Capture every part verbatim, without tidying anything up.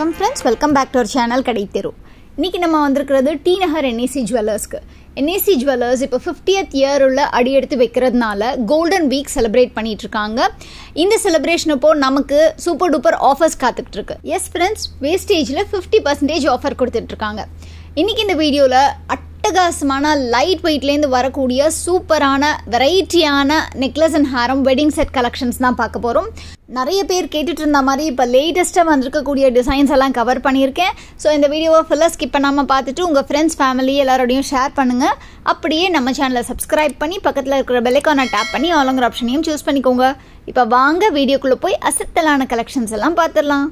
Welcome friends, welcome back to our channel Kadai Theru. இன்னைக்கு நம்ம வந்திருக்கிறது TNagar N A C Jewellersக்கு. N A C Jewellers இப்போ fiftieth year உள்ள அடி எடுத்து வைக்கிறதுனால கோல்டன் வீக் செலிப்ரேட் பண்ணிட்டு இருக்காங்க. இந்த செலிப்ரேஷன் அப்போ நமக்கு சூப்பர் டூப்பர் ஆஃபர்ஸ் காத்துக்கிட்டு இருக்கு. எஸ் ஃப்ரெண்ட்ஸ், வேஸ்டேஜ்ல fifty percent ஆஃபர் கொடுத்துட்டு இருக்காங்க. இன்னைக்கு இந்த வீடியோல அட்டகாசமான லைட் வெயிட்லேருந்து வரக்கூடிய சூப்பரான வெரைட்டியான நெக்லஸ் அண்ட் ஹாரம் வெட்டிங் செட் கலெக்ஷன்ஸ் தான் பார்க்க போகிறோம். நிறைய பேர் கேட்டுட்டு இருந்த மாதிரி இப்போ லேட்டஸ்ட்டாக வந்திருக்கக்கூடிய டிசைன்ஸ் எல்லாம் கவர் பண்ணியிருக்கேன். ஸோ இந்த வீடியோவை ஃபுல்லாக ஸ்கிப் பண்ணாமல் பார்த்துட்டு உங்கள் ஃப்ரெண்ட்ஸ் ஃபேமிலி எல்லாரோடையும் ஷேர் பண்ணுங்கள். அப்படியே நம்ம சேனலை சப்ஸ்கிரைப் பண்ணி பக்கத்தில் இருக்கிற பெல்லைக்கானை டேப் பண்ணி ஆளுங்கிற ஆப்ஷனையும் சூஸ் பண்ணிக்கோங்க. இப்போ வாங்க வீடியோக்குள்ளே போய் அசத்தலான கலெக்ஷன்ஸ் எல்லாம் பார்த்துடலாம்.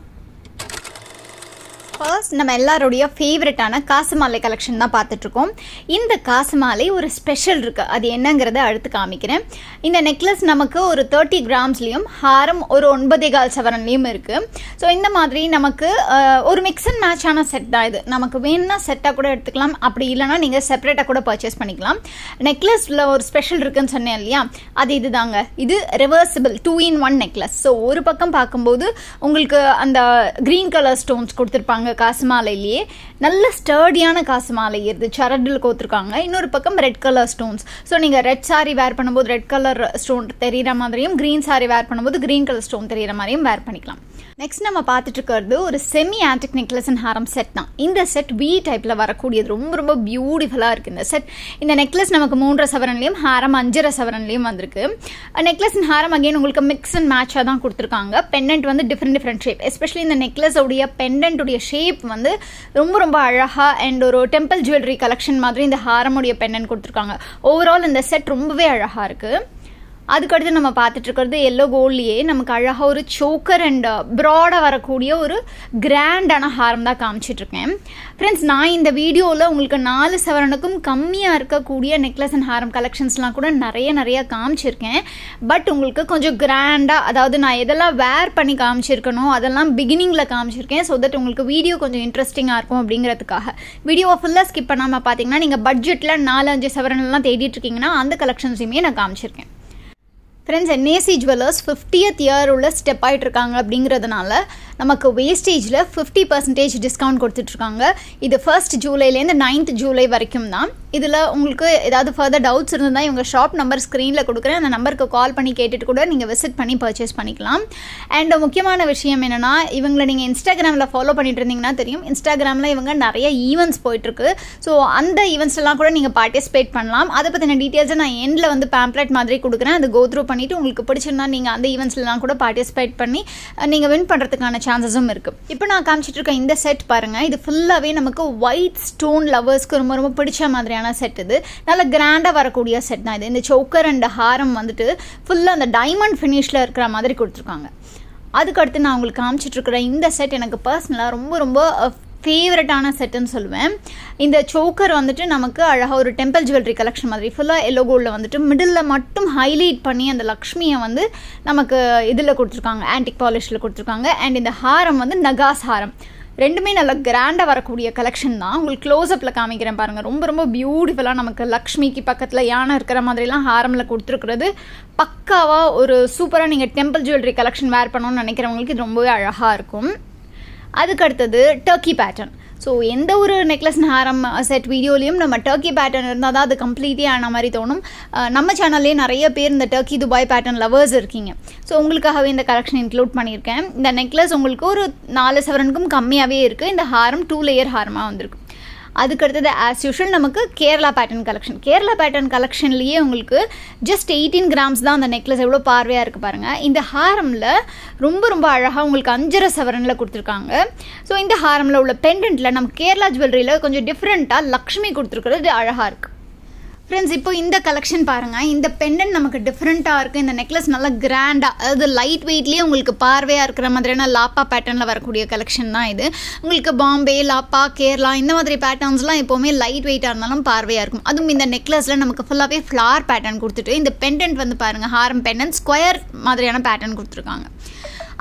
ஃபர்ஸ்ட் நம்ம எல்லாரோடைய ஃபேவரட்டான காசு மாலை கலெக்ஷன் தான் பார்த்துட்ருக்கோம். இந்த காசு மாலை ஒரு ஸ்பெஷல் இருக்குது, அது என்னங்கிறத அடுத்து காமிக்கிறேன். இந்த நெக்லஸ் நமக்கு ஒரு தேர்ட்டி கிராம்ஸ்லேயும் ஹாரம் ஒரு ஒன்பதே கால் சவரன்லேயும் இருக்குது. ஸோ இந்த மாதிரி நமக்கு ஒரு மிக்ஸ் அண்ட் மேட்சான செட் தான் இது. நமக்கு வேணும்னா செட்டாக கூட எடுத்துக்கலாம், அப்படி இல்லைனா நீங்கள் செப்பரேட்டாக கூட பர்ச்சேஸ் பண்ணிக்கலாம். நெக்லஸில் ஒரு ஸ்பெஷல் இருக்குன்னு சொன்னேன் இல்லையா, அது இது தாங்க. இது reversible two in one necklace. So ஒரு பக்கம் பார்க்கும்போது உங்களுக்கு அந்த க்ரீன் கலர் ஸ்டோன்ஸ் கொடுத்துருப்பாங்க காசு மாலையிலேயே, நல்ல ஸ்டர்டியான காசு மாலை இது சரடில் கோத்துருக்காங்க. இன்னொரு பக்கம் ரெட் கலர் ஸ்டோன்ஸ். ஸோ நீங்கள் ரெட் சாரி வேர் பண்ணும்போது ரெட் கலர் ஸ்டோன் தெரிகிற மாதிரியும், க்ரீன் சாரி வேர் பண்ணும்போது க்ரீன் கலர் ஸ்டோன் தெரிகிற மாதிரியும் வேர் பண்ணிக்கலாம். நெக்ஸ்ட் நம்ம பார்த்துட்டு இருக்கிறது ஒரு செமி ஆன்டிக் நெக்லஸ் அண்ட் ஹாரம் செட் தான். இந்த செட் வி டைப்பில் வரக்கூடியது ரொம்ப ரொம்ப பியூட்டிஃபுல்லாக இருக்குது இந்த செட். இந்த நெக்லஸ் நமக்கு மூன்றரை சவரன்லேயும் ஹாரம் அஞ்சரை சவரன்லேயும் வந்திருக்கு. நெக்லஸ் அண்ட் ஹாரம் அகைன் உங்களுக்கு மிக்ஸ் அண்ட் மேட்சாக தான் கொடுத்துருக்காங்க. பெண்டன்ட் வந்து டிஃப்ரெண்ட் டிஃப்ரெண்ட் ஷேப், எஸ்பெஷலி இந்த நெக்லஸ் உடைய பெண்டன்ட்டுடைய ஷேப் வந்து ரொம்ப ரொம்ப அழகாக அண்ட் ஒரு டெம்பிள் ஜுவல்லரி கலெக்ஷன் மாதிரி இந்த ஹாரமுடைய பெண்டன்ட் கொடுத்துருக்காங்க. ஓவரால் இந்த செட் ரொம்பவே அழகாக இருக்குது. அதுக்கடுத்து நம்ம பார்த்துட்டு இருக்கிறது எல்லோ கோல்ட்லேயே நமக்கு அழகாக ஒரு சோக்கர் அண்ட் ப்ராடாக வரக்கூடிய ஒரு கிராண்டான ஹாரம் தான் காமிச்சிட்ருக்கேன். ஃப்ரெண்ட்ஸ், நான் இந்த வீடியோவில் உங்களுக்கு நாலு சவரனுக்கும் கம்மியாக இருக்கக்கூடிய நெக்லஸ் அண்ட் ஹாரம் கலெக்ஷன்ஸ்லாம் கூட நிறைய நிறைய காமிச்சிருக்கேன். பட் உங்களுக்கு கொஞ்சம் கிராண்டாக, அதாவது நான் எதெல்லாம் வேர் பண்ணி காமிச்சிருக்கணும் அதெல்லாம் பிகினிங்கில் காமிச்சிருக்கேன். ஸோ தட் உங்களுக்கு வீடியோ கொஞ்சம் இன்ட்ரெஸ்டிங்காக இருக்கும் அப்படிங்கிறதுக்காக. வீடியோவை ஃபுல்லாக ஸ்கிப் பண்ணாமல் பார்த்தீங்கன்னா நீங்கள் பட்ஜெட்டில் நாலு அஞ்சு சவரன்லாம் தேடிட்டு இருக்கீங்கன்னா அந்த கலெக்ஷன்ஸையுமே நான் காமிச்சிருக்கேன். Friends, N A C Jewellers fiftieth year உள்ள ஸ்டெப் ஆகிட்டு இருக்காங்க அப்படிங்கிறதுனால நமக்கு வேஸ்டேஜில் ஃபிஃப்டி பர்சன்டேஜ் டிஸ்கவுண்ட் கொடுத்துட்ருக்காங்க. இது ஃபர்ஸ்ட் ஜூலைலேருந்து நைன்த் ஜூலை வரைக்கும் தான். இதில் உங்களுக்கு ஏதாவது ஃபர்தர் டவுட்ஸ் இருந்தால் இவங்க ஷாப் நம்பர் ஸ்க்ரீனில் கொடுக்குறேன், அந்த நம்பருக்கு கால் பண்ணி கேட்டுட்டு கூட நீங்கள் விசிட் பண்ணி பர்ச்சேஸ் பண்ணிக்கலாம். அண்ட் முக்கியமான விஷயம் என்னென்னா, இவங்களை நீங்கள் இன்ஸ்டாகிராமில் ஃபாலோ பண்ணிட்டு இருந்தீங்கன்னா தெரியும், இன்ஸ்டாகிராமில் இவங்க நிறைய ஈவெண்ட்ஸ் போயிட்டுருக்கு. ஸோ அந்த ஈவெண்ட்ஸ்லாம் கூட நீங்கள் பார்ட்டிசிபேட் பண்ணலாம். அதை பற்றின டீட்டெயில்ஸை நான் எண்டில் வந்து பேம்ப்ளெட் மாதிரி கொடுக்குறேன். அது கோ த்ரூ பண்ணிவிட்டு உங்களுக்கு பிடிச்சிருந்தா நீங்கள் அந்த ஈவெண்ட்ஸ்லாம் கூட பார்ட்டிசிபேட் பண்ணி நீங்கள் வின் பண்ணுறதுக்கான சான்சஸும் இருக்குது. இப்போ நான் காமிச்சிட்டு இருக்க இந்த செட் பாருங்கள், இது ஃபுல்லாகவே நமக்கு ஒயிட் ஸ்டோன் லவர்ஸ்க்கு ரொம்ப ரொம்ப பிடிச்ச மாதிரியான செட். இது நல்ல கிராண்டாக வரக்கூடிய செட் தான் இது. இந்த சோக்கர் அண்ட் ஹாரம் வந்துட்டு ஃபுல்லாக அந்த டைமண்ட் ஃபினிஷில் இருக்கிற மாதிரி கொடுத்துருக்காங்க. அதுக்கடுத்து நான் உங்களுக்கு காமிச்சிட்டு இருக்கிற இந்த செட் எனக்கு பர்சனலாக ரொம்ப ரொம்ப ஃபேவரட்டான செட்டுன்னு சொல்லுவேன். இந்த சோக்கர் வந்துட்டு நமக்கு அழகாக ஒரு டெம்பிள் ஜுவல்லரி கலெக்ஷன் மாதிரி ஃபுல்லாக எல்லோ கோல்டில் வந்துட்டு மிடில் மட்டும் ஹைலைட் பண்ணி அந்த லக்ஷ்மியை வந்து நமக்கு இதில் கொடுத்துருக்காங்க, ஆன்டிக் பாலிஷில் கொடுத்துருக்காங்க. அண்ட் இந்த ஹாரம் வந்து நகாஸ் ஹாரம், ரெண்டுமே நல்லா கிராண்டாக வரக்கூடிய கலெக்ஷன் தான். உங்களுக்கு க்ளோஸ்அப்பில் காமிக்கிறேன் பாருங்கள். ரொம்ப ரொம்ப பியூட்டிஃபுல்லாக நமக்கு லக்ஷ்மிக்கு பக்கத்தில் யானை இருக்கிற மாதிரிலாம் ஹாரமில் கொடுத்துருக்குறது பக்காவாக ஒரு சூப்பராக நீங்கள் டெம்பிள் ஜுவல்லரி கலெக்ஷன் வேர் பண்ணணும்னு நினைக்கிறவங்களுக்கு இது ரொம்பவே அழகாக இருக்கும். அதுக்கடுத்தது டர்க்கி பேட்டர்ன். ஸோ எந்த ஒரு நெக்லஸ் ஹாரம் செட் வீடியோலையும் நம்ம டர்க்கி பேட்டர்ன் இருந்தால் தான் அது கம்ப்ளீட்டே ஆன மாதிரி தோணும். நம்ம சேனல்லே நிறைய பேர் இந்த டர்க்கி துபாய் பேட்டர்ன் லவர்ஸ் இருக்கீங்க. ஸோ உங்களுக்காகவே இந்த கலெக்ஷன் இன்க்ளூட் பண்ணியிருக்கேன். இந்த நெக்லஸ் உங்களுக்கு ஒரு நாலு சவரனுக்கும் கம்மியாகவே இருக்குது. இந்த ஹாரம் டூ லேயர் ஹாரமாக வந்திருக்கு. அதுக்கடுத்தது ஆஸ் யூஷுவல் நமக்கு Kerala pattern collection. Kerala pattern கலெக்ஷன்லேயே உங்களுக்கு ஜஸ்ட் எயிட்டீன் கிராம்ஸ் தான் அந்த நெக்லஸ். எவ்வளோ பார்வையாக இருக்குது பாருங்கள். இந்த ஹாரமில் ரொம்ப ரொம்ப அழகாக உங்களுக்கு அஞ்சரை சவரனில் கொடுத்துருக்காங்க. ஸோ இந்த ஹாரமில் உள்ள பெண்டன்ட்டில் நம்ம கேரளா ஜுவல்லரியில் கொஞ்சம் டிஃப்ரெண்ட்டாக லக்ஷ்மி கொடுத்துருக்குறது அழகாக இருக்குது. ஃப்ரெண்ட்ஸ், இப்போ இந்த கலெக்ஷன் பாருங்கள். இந்த பெண்டன்ட் நமக்கு டிஃப்ரெண்ட்டாக இருக்குது. இந்த நெக்லஸ் நல்லா கிராண்டாக, அதாவது லைட் வெயிட்லேயே உங்களுக்கு பார்வையாக இருக்கிற மாதிரியான லாப்பா பேட்டர்னில் வரக்கூடிய கலெக்ஷன் தான் இது. உங்களுக்கு பாம்பே, லாப்பா, கேரளா இந்த மாதிரி பேட்டர்ன்ஸ்லாம் எப்போவுமே லைட் வெயிட்டாக இருந்தாலும் பார்வையாக இருக்கும். அதுவும் இந்த நெக்லஸில் நமக்கு ஃபுல்லாகவே ஃப்ளார் பேட்டர்ன் கொடுத்துட்டு இந்த பெண்டன்ட் வந்து பாருங்கள், ஹாரம் பெண்டன்ட் ஸ்கொயர் மாதிரியான பேட்டர்ன் கொடுத்துருக்காங்க.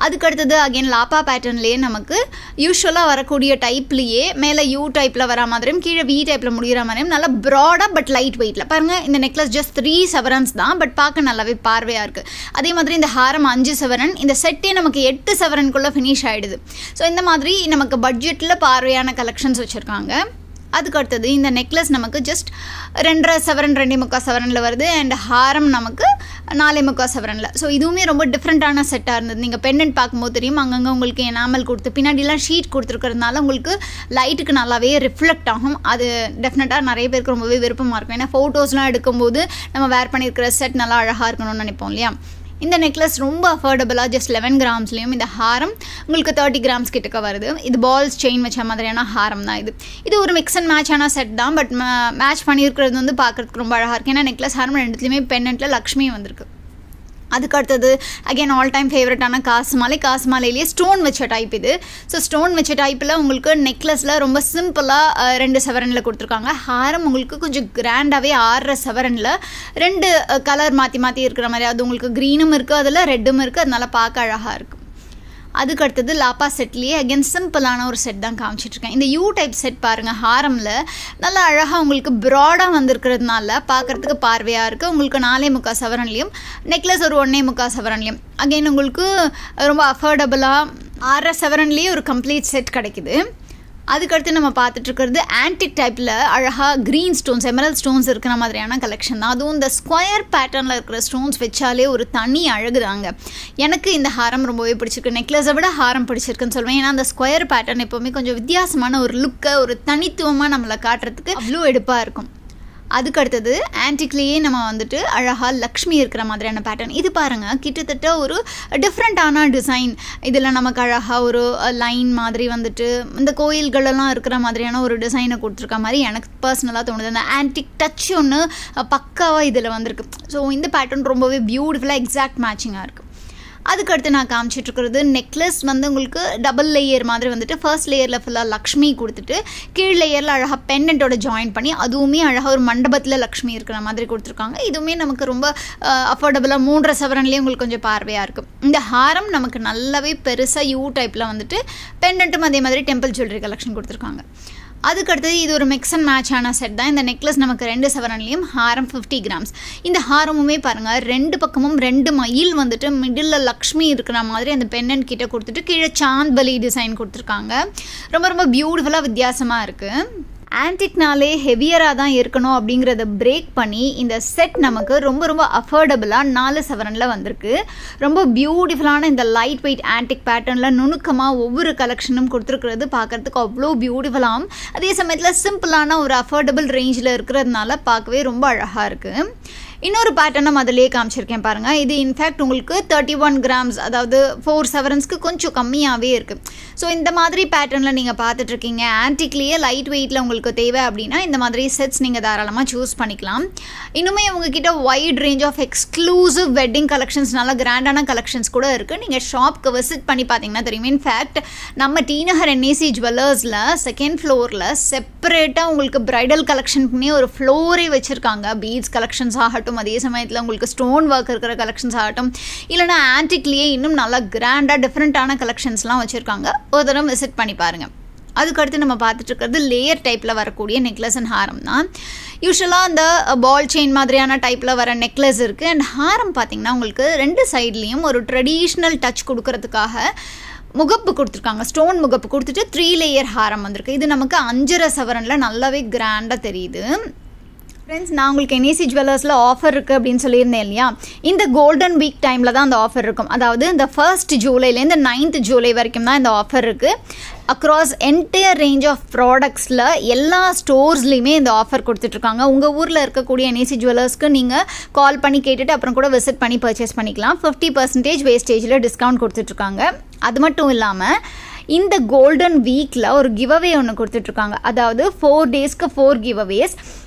அதுக்கு அடுத்தது அகைன் லாப்பா பேட்டர்ன்லேயே நமக்கு யூஸ்வலாக வரக்கூடிய டைப்லேயே மேலே யூ டைப்பில் வர மாதிரியும் கீழே வி டைப்பில் முடிகிற மாதிரியும் நல்லா ப்ராடாக பட் லைட் வெயிட்டில் பாருங்கள். இந்த நெக்லஸ் ஜஸ்ட் த்ரீ செவரன்ஸ் தான், பட் பார்க்க நல்லாவே பார்வையாக இருக்குது. அதே மாதிரி இந்த ஹாரம் அஞ்சு செவரன், இந்த செட்டே நமக்கு எட்டு செவரனுக்குள்ளே ஃபினிஷ் ஆகிடுது. ஸோ இந்த மாதிரி நமக்கு பட்ஜெட்டில் பார்வையான கலெக்ஷன்ஸ் வச்சுருக்காங்க. அதுக்கு அடுத்தது இந்த நெக்லஸ் நமக்கு ஜஸ்ட் ரெண்டரை செவரன் ரெண்டே முக்கால் செவரனில் வருது. அண்ட் ஹாரம் நமக்கு நாலே முக்கால் செவரனில். ஸோ இதுவுமே ரொம்ப டிஃப்ரெண்ட்டான செட்டாக இருந்தது. நீங்கள் பெண்டன்ட் பார்க்கும்போது தெரியும், அங்கங்கே உங்களுக்கு எனாமல் கொடுத்து பின்னாடிலாம் ஷீட் கொடுத்துருக்கிறதுனால உங்களுக்கு லைட்டுக்கு நல்லாவே ரிஃப்ளெக்ட் ஆகும். அது டெஃபினட்டாக நிறைய பேருக்கு ரொம்பவே விருப்பமாக இருக்கும். ஏன்னா ஃபோட்டோஸ்லாம் எடுக்கும்போது நம்ம வேர் பண்ணியிருக்கிற செட் நல்லா அழகாக இருக்கணும்னு நினைப்போம் இல்லையா. இந்த நெக்லஸ் ரொம்ப அஃபோர்டபுளாக ஜஸ்ட் லெவன் கிராம்ஸ்லேயும் இந்த ஹாரம் உங்களுக்கு தேர்ட்டி கிராம்ஸ் கிட்டக்க வருது. இது பால்ஸ் செயின் வச்ச மாதிரியான ஹாரம் தான் இது. இது ஒரு மிக்ஸ் அண்ட் மேட்சான செட் தான், பட் மேட்ச் பண்ணியிருக்கிறது வந்து பார்க்குறதுக்கு ரொம்ப அழகாக இருக்குது. ஏன்னா நெக்லஸ் ஹாரம் ரெண்டுத்துலேயுமே பென்னண்ட்டில் லக்ஷ்மி வந்திருக்கு. அதுக்கு அடுத்தது அகைன் ஆல் டைம் ஃபேவரட்டான காசு மாலை. காசு மாலையிலேயே ஸ்டோன் வச்ச டைப் இது. ஸோ ஸ்டோன் வச்ச டைப்பில் உங்களுக்கு நெக்லஸில் ரொம்ப சிம்பிளாக ரெண்டு செவரனில் கொடுத்துருக்காங்க. ஹாரம் உங்களுக்கு கொஞ்சம் கிராண்டாகவே ஆறரை செவரனில் ரெண்டு கலர் மாற்றி மாற்றி இருக்கிற மாதிரி, அது உங்களுக்கு க்ரீனும் இருக்குது, அதில் ரெட்டும் இருக்குது, அதனால பார்க்க அழகாக இருக்குது. அதுக்கு அடுத்தது லாப்பா செட்லேயே அகேன் சிம்பிளான ஒரு செட் தான் காமிச்சிட்ருக்கேன். இந்த யூ டைப் செட் பாருங்கள், ஹாரமில் நல்லா அழகாக உங்களுக்கு ப்ராடாக வந்திருக்கிறதுனால பார்க்குறதுக்கு பார்வையாக இருக்குது. உங்களுக்கு நாலே முக்கால் சவரன்லேயும் நெக்லஸ் ஒரு ஒன்றே முக்கால் சவரன்லேயும் அகெயின் உங்களுக்கு ரொம்ப அஃபோர்டபுளாக ஆறரை சவரன்லேயே ஒரு கம்ப்ளீட் செட் கிடைக்குது. அதுக்கடுத்து நம்ம பார்த்துட்ருக்கிறது ஆன்டிக் டைப்பில் அழகாக க்ரீன் ஸ்டோன்ஸ், எமரல் ஸ்டோன்ஸ் இருக்கிற மாதிரியான கலெக்ஷன் தான். அதுவும் இந்த ஸ்கொயர் பேட்டர்னில் இருக்கிற ஸ்டோன்ஸ் வச்சாலே ஒரு தனி அழகுதாங்க. எனக்கு இந்த ஹாரம் ரொம்பவே பிடிச்சிருக்கு. நெக்லஸை விட ஹாரம் பிடிச்சிருக்குன்னு சொல்லுவேன். ஏன்னா அந்த ஸ்கொயர் பேட்டர்ன் எப்போவுமே கொஞ்சம் வித்தியாசமான ஒரு லுக்கை, ஒரு தனித்துவமாக நம்மளை காட்டுறதுக்கு அவ்வளோ எடுப்பாக இருக்கும். அதுக்கு அடுத்தது ஆன்டிக்லேயே நம்ம வந்துட்டு அழகாக லக்ஷ்மி இருக்கிற மாதிரியான பேட்டர்ன். இது பாருங்கள், கிட்டத்தட்ட ஒரு டிஃப்ரெண்ட்டான டிசைன். இதில் நமக்கு அழகாக ஒரு லைன் மாதிரி வந்துட்டு இந்த கோயில்களெல்லாம் இருக்கிற மாதிரியான ஒரு டிசைனை கொடுத்துருக்க மாதிரி எனக்கு பர்சனலாக தோணுது. அந்த ஆன்டிக் டச் ஒன்று பக்காவாக இதில் வந்திருக்கு. ஸோ இந்த பேட்டர்ன் ரொம்பவே பியூட்டிஃபுல்லாக எக்ஸாக்ட் மேட்சிங்காக இருக்குது. அதுக்கடுத்து நான் காமிச்சிட்ருக்கிறது நெக்லஸ் வந்து உங்களுக்கு டபுள் லேயர் மாதிரி வந்துட்டு ஃபர்ஸ்ட் லேயரில் ஃபுல்லாக லக்ஷ்மி கொடுத்துட்டு கீழ் லேயரில் அழகாக பெண்டன்ட்டோட ஜாயின் பண்ணி அதுவுமே அழகாக ஒரு மண்டபத்தில் லக்ஷ்மி இருக்கிற மாதிரி கொடுத்துருக்காங்க. இதுவுமே நமக்கு ரொம்ப அஃபோர்டபுளாக மூன்றரை சவரன்லேயே உங்களுக்கு கொஞ்சம் பார்வையாக இருக்கும். இந்த ஹாரம் நமக்கு நல்லாவே பெருசாக யூ டைப்பில் வந்துட்டு பெண்டன்ட்டும் அதே மாதிரி டெம்பிள் ஜுவல்லரி கலெக்ஷன் கொடுத்துருக்காங்க. அதுக்கடுத்தது இது ஒரு மிக்ஸ் அண்ட் மேட்சான செட் தான். இந்த நெக்லஸ் நமக்கு ரெண்டு சவரன்லேயும் ஹாரம் ஃபிஃப்டி கிராம்ஸ். இந்த ஹாரமுமே பாருங்கள், ரெண்டு பக்கமும் ரெண்டு மயில் வந்துட்டு மிடில் லக்ஷ்மி இருக்கிற மாதிரி அந்த பெண்ணன் கிட்ட கொடுத்துட்டு கீழே சாந்த்பலி டிசைன் கொடுத்துருக்காங்க. ரொம்ப ரொம்ப பியூட்டிஃபுல்லாக வித்தியாசமாக இருக்குது. ஆன்டிக்னாலே ஹெவியராக தான் இருக்கணும் அப்படிங்கிறத பிரேக் பண்ணி இந்த செட் நமக்கு ரொம்ப ரொம்ப அஃபோர்டபுளாக நாலு செவரனில் வந்திருக்கு. ரொம்ப பியூட்டிஃபுல்லான இந்த லைட் வெயிட் ஆன்டிக் பேட்டர்னில் நுணுக்கமாக ஒவ்வொரு கலெக்ஷனும் கொடுத்துருக்கிறது பார்க்குறதுக்கு அவ்வளோ பியூட்டிஃபுல்லாகவும் அதே சமயத்தில் சிம்பிளான ஒரு அஃபோர்டபுள் ரேஞ்சில் இருக்கிறதுனால பார்க்கவே ரொம்ப அழகாக இருக்குது. இன்னொரு பேட்டர்னும் அதிலே காமிச்சிருக்கேன் பாருங்கள். இது இன்ஃபேக்ட் உங்களுக்கு தேர்ட்டி ஒன் கிராம்ஸ், அதாவது ஃபோர் செவரன்ஸ்க்கு கொஞ்சம் கம்மியாகவே இருக்குது. ஸோ இந்த மாதிரி பேட்டர்னில் நீங்கள் பார்த்துட்ருக்கீங்க. ஆன்டிக்லேயே லைட் வெயிட்டில் உங்களுக்கு தேவை அப்படின்னா இந்த மாதிரி செட்ஸ் நீங்கள் தாராளமாக சூஸ் பண்ணிக்கலாம். இன்னுமே உங்ககிட்ட wide range of exclusive wedding collections, நல்ல கிராண்டான கலெக்ஷன்ஸ் கூட இருக்குது. நீங்கள் ஷாப்க்கு விசிட் பண்ணி பார்த்தீங்கன்னா தெரியும். இன்ஃபேக்ட் நம்ம டிநகர் என்ஏசி ஜுவல்லர்ஸில் செகண்ட் ஃப்ளோரில் செப்பரேட்டாக உங்களுக்கு ப்ரைடல் கலெக்ஷனுக்குன்னே ஒரு ஃப்ளோரே வச்சுருக்காங்க. பீட்ஸ் கலெக்ஷன்ஸ் ஆகட்டும், அதே சமயத்தில் உங்களுக்கு ஸ்டோன் ஒர்க் இருக்கிற கலெக்ஷன்ஸ் ஆகட்டும், இல்லைனா ஆன்டிக்லேயே இன்னும் நல்லா கிராண்டாக டிஃப்ரெண்ட்டான கலெக்ஷன்ஸ்லாம் வச்சுருக்காங்க. ஒரு தடவை விசிட் பண்ணி பாருங்கள். அதுக்கடுத்து நம்ம பார்த்துட்டு இருக்கிறது லேயர் டைப்பில் வரக்கூடிய நெக்லஸ் அண்ட் ஹாரம் தான். யூஸ்வலாக அந்த பால் செயின் மாதிரியான டைப்பில் வர நெக்லஸ் இருக்குது. அண்ட் ஹாரம் பார்த்திங்கன்னா உங்களுக்கு ரெண்டு சைட்லேயும் ஒரு ட்ரெடிஷ்னல் டச் கொடுக்கறதுக்காக முகப்பு கொடுத்துருக்காங்க. ஸ்டோன் முகப்பு கொடுத்துட்டு த்ரீ லேயர் ஹாரம் வந்திருக்கு. இது நமக்கு அஞ்சரை சவரனில் நல்லாவே கிராண்டாக தெரியுது. ஃப்ரெண்ட்ஸ், நான் உங்களுக்கு என்ஏசி ஜுவல்லர்ஸில் ஆஃபர் இருக்குது அப்படின்னு சொல்லியிருந்தேன் இல்லையா. இந்த கோல்டன் வீக் டைமில் தான் அந்த ஆஃபர் இருக்கும். அதாவது இந்த ஃபர்ஸ்ட் ஜூலைலேருந்து நைன்த் ஜூலை வரைக்கும் தான் இந்த ஆஃபர் இருக்குது. அக்ராஸ் என்டையர் ரேஞ்ச் ஆஃப் ப்ராடக்ட்ஸில் எல்லா ஸ்டோர்ஸ்லையுமே இந்த ஆஃபர் கொடுத்துட்ருக்காங்க. உங்கள் ஊரில் இருக்கக்கூடிய என்ஏசி ஜுவல்லர்ஸ்க்கு நீங்கள் கால் பண்ணி கேட்டுட்டு அப்புறம் கூட விசிட் பண்ணி பர்ச்சேஸ் பண்ணிக்கலாம். ஃபிஃப்டி பர்சன்டேஜ் வேஸ்டேஜில் டிஸ்கவுண்ட் கொடுத்துட்ருக்காங்க. அது மட்டும் இல்லாமல் இந்த கோல்டன் வீக்கில் ஒரு கிவ் அவே ஒன்று கொடுத்துட்ருக்காங்க. அதாவது ஃபோர் டேஸ்க்கு ஃபோர் கிவ் அவேஸ்.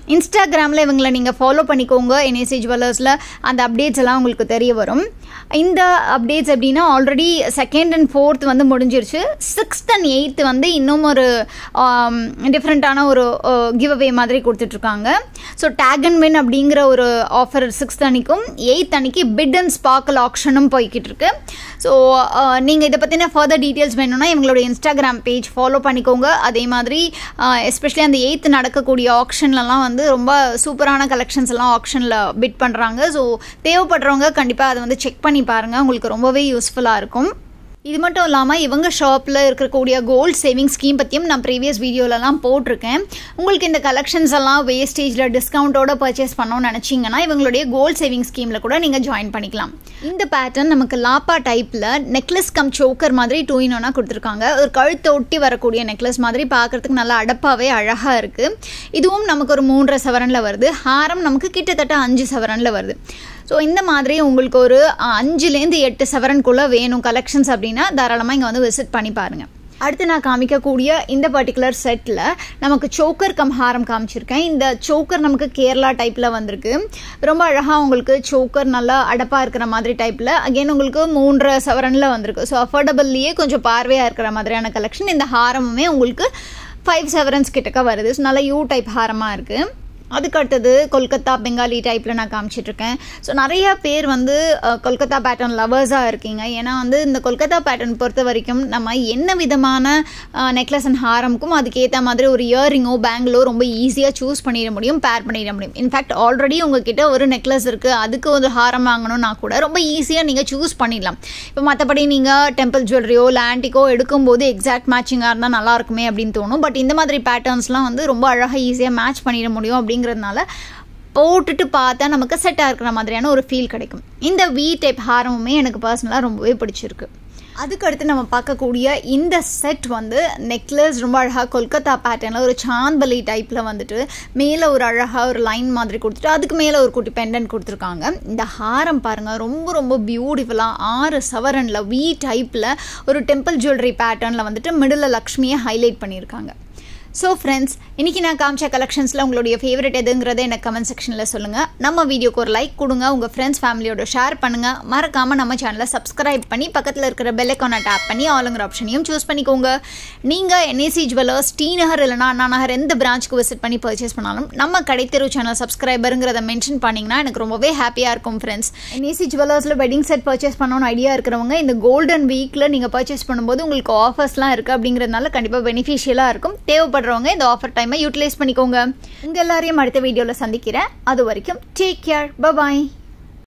இன்ஸ்டாகிராமில் இவங்களை நீங்கள் ஃபாலோ பண்ணிக்கோங்க. என்ஏசி ஜுவல்லர்ஸில் அந்த அப்டேட்ஸ் எல்லாம் உங்களுக்கு தெரிய வரும். இந்த அப்டேட்ஸ் எப்படின்னா ஆல்ரெடி செகண்ட் அண்ட் ஃபோர்த் வந்து முடிஞ்சிருச்சு. சிக்ஸ்த் அண்ட் எயித்து வந்து இன்னும் ஒரு டிஃப்ரெண்ட்டான ஒரு கிவ் அவே மாதிரி கொடுத்துட்ருக்காங்க. ஸோ டேக் அண்ட் வின் அப்படிங்கிற ஒரு ஆஃபர் சிக்ஸ்த் அன்னைக்கும் எயித் அன்னைக்கு பிட் அண்ட் ஸ்பார்க்கல் ஆக்ஷனும் போய்கிட்டு இருக்கு. ஸோ நீங்கள் இதை பற்றின ஃபர்தர் டீட்டெயில்ஸ் வேணும்னா இவங்களோட இன்ஸ்டாகிராம் பேஜ் ஃபாலோ பண்ணிக்கோங்க. அதே மாதிரி எஸ்பெஷலி அந்த எயித்து நடக்கக்கூடிய ஆக்ஷன்லலாம் வந்து ரொம்ப சூப்பரான கலெக்ஷன்ஸ் எல்லாம் ஆக்ஷனில் பிட் பண்ணுறாங்க. ஸோ தேவைப்படுறவங்க கண்டிப்பாக அதை வந்து செக் பண்ணி பாருங்கள், உங்களுக்கு ரொம்பவே யூஸ்ஃபுல்லாக இருக்கும். இது மட்டும் இல்லாமல் இவங்க ஷாப்பில் இருக்கக்கூடிய கோல்டு சேவிங் ஸ்கீம் பற்றியும் நான் ப்ரீவியஸ் வீடியோலலாம் போட்டிருக்கேன். உங்களுக்கு இந்த கலெக்ஷன்ஸ் எல்லாம் வேஸ்டேஜில் டிஸ்கவுண்ட்டோட பர்ச்சேஸ் பண்ணணும்னு நினச்சிங்கன்னா இவங்களுடைய கோல்டு சேவிங் ஸ்கீமில் கூட நீங்கள் ஜாயின் பண்ணிக்கலாம். இந்த பேட்டர்ன் நமக்கு லாப்பா டைப்பில் நெக்லஸ் கம் சோக்கர் மாதிரி டூ இன் ஒன்னா கொடுத்துருக்காங்க. ஒரு கழுத்தை ஒட்டி வரக்கூடிய நெக்லஸ் மாதிரி பார்க்குறதுக்கு நல்லா அடப்பாகவே அழகாக இருக்குது. இதுவும் நமக்கு ஒரு மூன்றரை சவரனில் வருது. ஹாரம் நமக்கு கிட்டத்தட்ட அஞ்சு சவரனில் வருது. ஸோ இந்த மாதிரி உங்களுக்கு ஒரு அஞ்சுலேருந்து எட்டு சவரனுக்குள்ளே வேணும் கலெக்ஷன்ஸ் அப்படின்னா தாராளமாக இங்கே வந்து விசிட் பண்ணி பாருங்கள். அடுத்து நான் காமிக்கக்கூடிய இந்த பர்டிகுலர் செட்டில் நமக்கு சோக்கர் கம் ஹாரம் காமிச்சிருக்கேன். இந்த சோக்கர் நமக்கு கேரளா டைப்பில் வந்திருக்கு. ரொம்ப அழகாக உங்களுக்கு சோக்கர் நல்லா அடப்பாக இருக்கிற மாதிரி டைப்பில் அகெயின் உங்களுக்கு மூன்றரை சவரனில் வந்திருக்கு. ஸோ அஃபோர்டபுள்லேயே கொஞ்சம் பார்வையாக இருக்கிற மாதிரியான கலெக்ஷன். இந்த ஹாரமுமே உங்களுக்கு ஃபைவ் செவரன்ஸ் கிட்டக்க வருது. ஸோ நல்லா யூ டைப் ஹாரமாக இருக்குது. அதுக்கு அடுத்தது கொல்கத்தா பெங்காலி டைப்பில் நான் காமிச்சிட்ருக்கேன். ஸோ நிறையா பேர் வந்து கொல்கத்தா பேட்டர்ன் லவர்ஸாக இருக்கீங்க. ஏன்னா வந்து இந்த கொல்கத்தா பேட்டர்ன் பொறுத்த வரைக்கும் நம்ம என்ன விதமான நெக்லஸ் அண்ட் ஹாரமுக்கும் அதுக்கேற்ற மாதிரி ஒரு இயரிங்கோ பேங்கிளோ ரொம்ப ஈஸியாக சூஸ் பண்ணிட முடியும், பேர் பண்ணிட முடியும். இன்ஃபேக்ட் ஆல்ரெடி உங்ககிட்ட ஒரு நெக்லஸ் இருக்குது, அதுக்கு ஒரு ஹாரம் வாங்கணும்னா கூட ரொம்ப ஈஸியாக நீங்கள் சூஸ் பண்ணிடலாம். இப்போ மற்றபடி நீங்கள் டெம்பிள் ஜுவல்லரியோ இல்லை ஆன்டிக்கோ எடுக்கும்போது எக்ஸாக்ட் மேட்சிங்காக இருந்தால் நல்லா இருக்குமே அப்படின்னு தோணும். பட் இந்த மாதிரி பேட்டர்ன்ஸ்லாம் வந்து ரொம்ப அழகாக ஈஸியாக மேட்ச் பண்ணிட முடியும். அப்படி அப்படிங்கிறதுனால போட்டுட்டு பார்த்தா நமக்கு செட்டாக இருக்கிற மாதிரியான ஒரு ஃபீல் கிடைக்கும். இந்த வி டைப் ஹாரமுமே எனக்கு பர்சனலாக ரொம்பவே பிடிச்சிருக்கு. அதுக்கடுத்து நம்ம பார்க்கக்கூடிய இந்த செட் வந்து நெக்லஸ் ரொம்ப அழகாக கொல்கத்தா பேட்டர்னில் ஒரு சாந்த்பலி டைப்பில் வந்துட்டு மேலே ஒரு அழகாக ஒரு லைன் மாதிரி கொடுத்துட்டு அதுக்கு மேலே ஒரு குட்டி பெண்டன்ட் கொடுத்துருக்காங்க. இந்த ஹாரம் பாருங்கள் ரொம்ப ரொம்ப பியூட்டிஃபுல்லாக ஆறு சவரனில் வி டைப்பில் ஒரு டெம்பிள் ஜுவல்லரி பேட்டர்னில் வந்துட்டு மிடில் லக்ஷ்மியை ஹைலைட் பண்ணியிருக்காங்க. ஸோ ஃப்ரெண்ட்ஸ், இன்றைக்கி நான் காமிச்ச கலெக்ஷன்ஸில் உங்களுடைய ஃபேவரட் எதுங்கிறத எனக்கு கமெண்ட் செக்ஷனில் சொல்லுங்கள். நம்ம வீடியோக்கு ஒரு லைக் கொடுங்க, உங்கள் ஃப்ரெண்ட்ஸ் ஃபேமிலியோட ஷேர் பண்ணுங்கள். மறக்காமல் நம்ம சேனலை சப்ஸ்கிரைப் பண்ணி பக்கத்தில் இருக்கிற பெல் ஐக்கானை டேப் பண்ணி ஆளுங்கிற ஆப்ஷனையும் சூஸ் பண்ணிக்கோங்க. நீங்கள் என்ஏசி ஜுவல்லர்ஸ் TNagar இல்லைனா அண்ணா நகர் எந்த பிரான்ச்சுக்கு விசிட் பண்ணி பர்ச்சேஸ் பண்ணாலும் நம்ம கடை தெரு சேனல் சப்ஸ்கிரைபருங்கிறத மென்ஷன் பண்ணிங்கன்னா எனக்கு ரொம்பவே ஹாப்பியாக இருக்கும். ஃப்ரெண்ட்ஸ், என்ஏசி ஜுவல்லர்ஸில் வெட்டிங் செட் பர்ச்சேஸ் பண்ணணும்னு ஐடியா இருக்கிறவங்க இந்த கோல்டன் வீக்கில் நீங்கள் பர்ச்சேஸ் பண்ணும்போது உங்களுக்கு ஆஃபர்ஸ்லாம் இருக்குது. அப்படிங்கிறதுனால கண்டிப்பாக பெனிஃபிஷியலாக இருக்கும். தேவைப்படுற இந்த ஆஃபர் டைமை யூட்டிலைஸ் பண்ணிக்கோங்க. உங்க எல்லாரையும் அடுத்த வீடியோல சந்திக்கிறேன். அது வரைக்கும் டேக் கேர், பை பாய்.